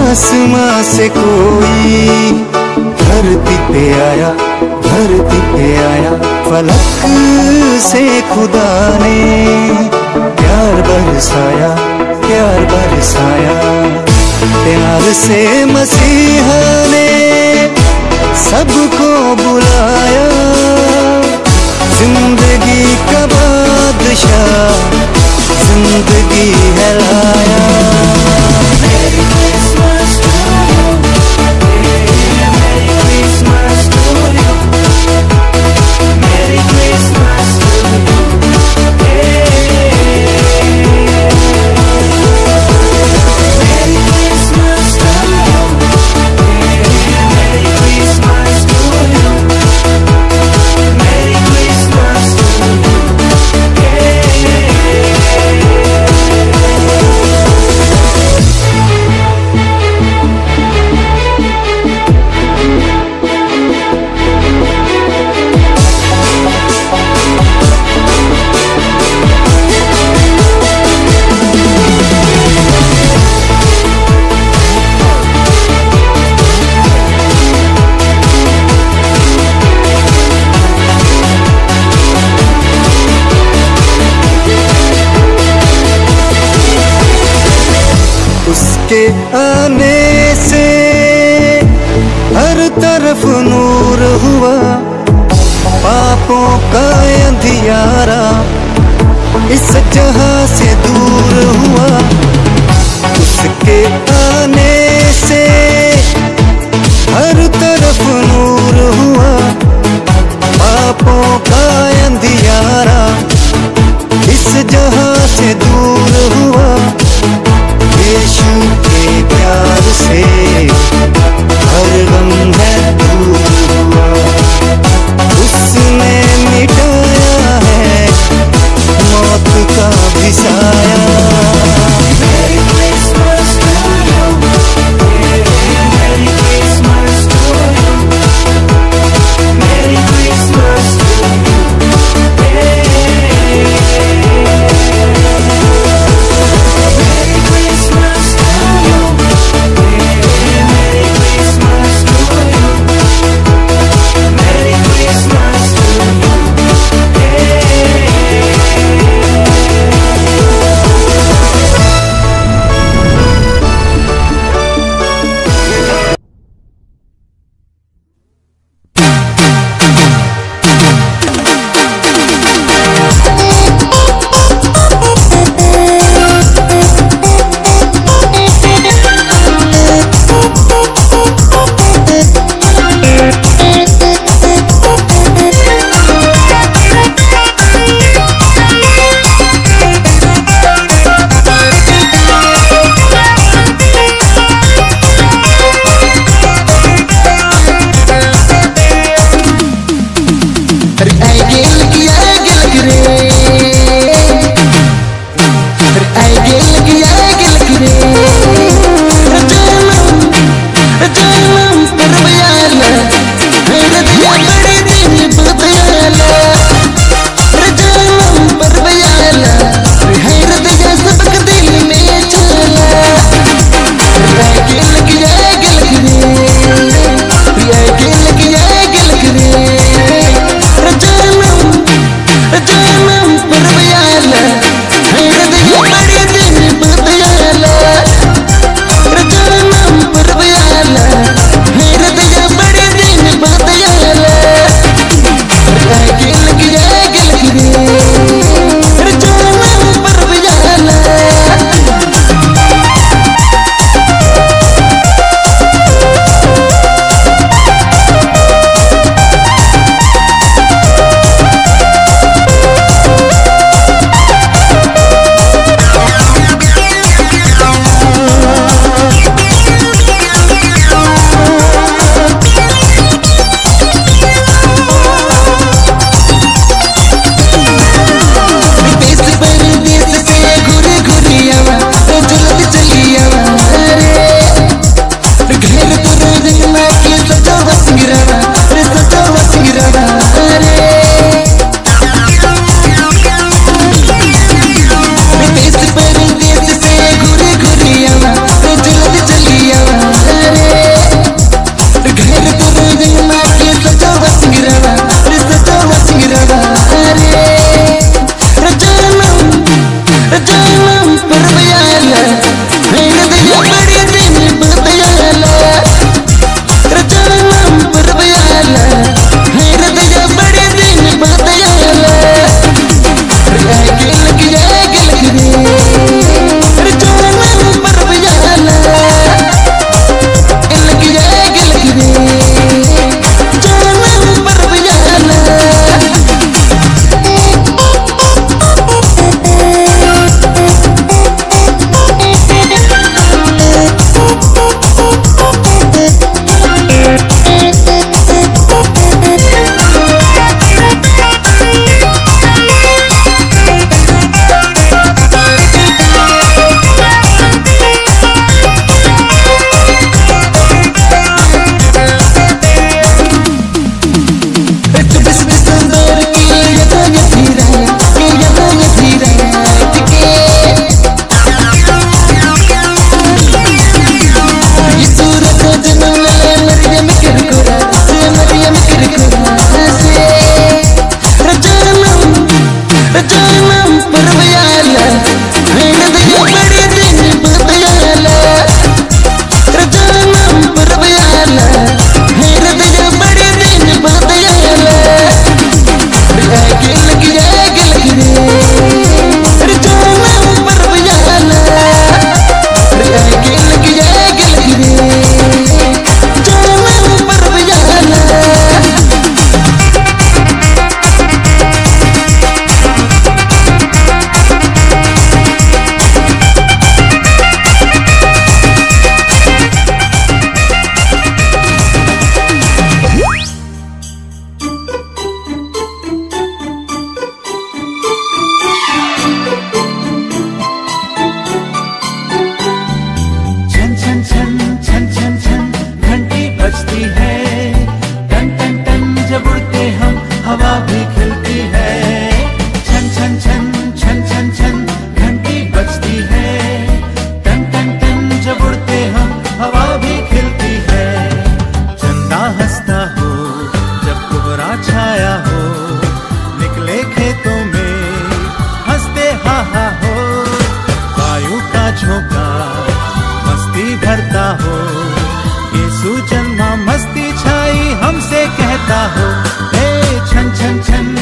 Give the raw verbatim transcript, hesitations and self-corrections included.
आसमां से कोई धरती पे आया, धरती पे आया, फलक से खुदा ने प्यार बरसाया, प्यार बरसाया। प्यार से मसीहा ने सबको बुलाया, जिंदगी का बादशाह जिंदगी है लाया। उसके आने से हर तरफ नूर हुआ, पापों का अंधियारा इस जहां से दूर हुआ। उसके आने से हर तरफ नूर हुआ, पापों का अंधियारा इस जहां से दूर हुआ। यीशु के प्यार से हर गम है दूर हुआ, उसने मिटाया है मौत का भी साया। Merry Christmas to you. भरता हो। यीशु जन्मा मस्ती छाई हमसे कहता हो, हे छन छन छन